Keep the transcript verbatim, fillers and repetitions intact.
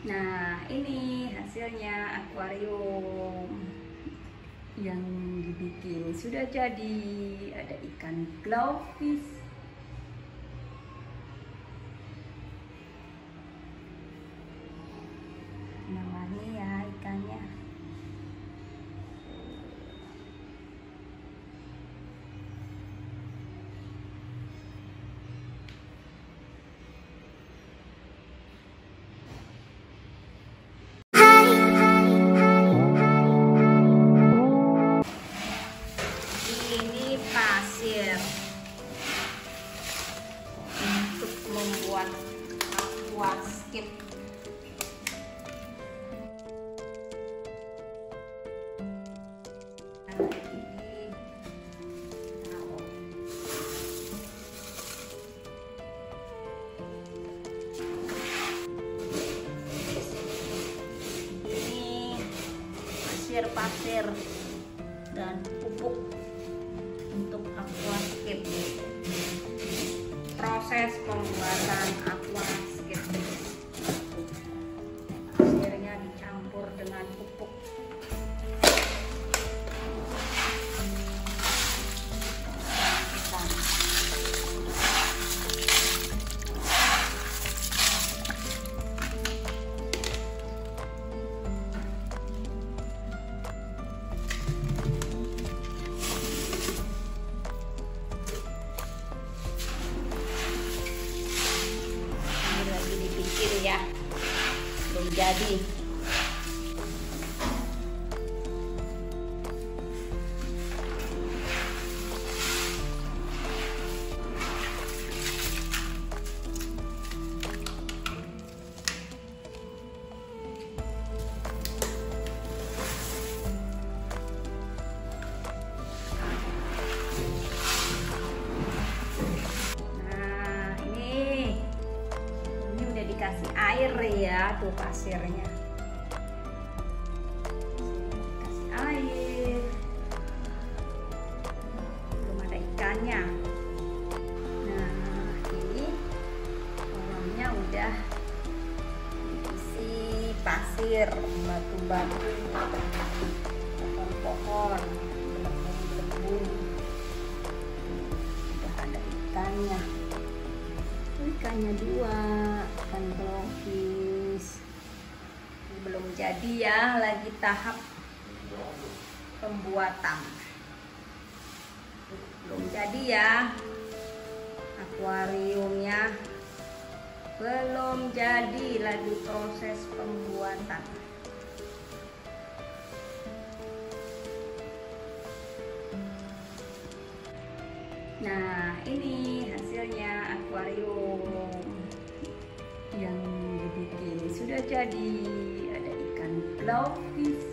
Nah, ini hasilnya akuarium yang dibikin sudah jadi. Ada ikan blowfish, namanya ya ikannya. Ini pasir untuk membuat aquascape. Pasir dan pupuk untuk aquascape. Proses pembuatan aquascape, pasirnya dicampur dengan pupuk. Ya, belum jadi. Dikasih air ya, tuh pasirnya kasih air, belum ada ikannya. Nah, ini kolamnya udah diisi pasir, batu-batu, pohon-pohon, belembung-belembung. Udah ada ikannya. Ikannya dua, ikan blowfish. Belum jadi ya, lagi tahap pembuatan. Belum jadi ya, akuariumnya belum jadi, lagi proses pembuatan. Nah, ini hasilnya akuarium yang dibikin sudah jadi. Ada ikan blowfish,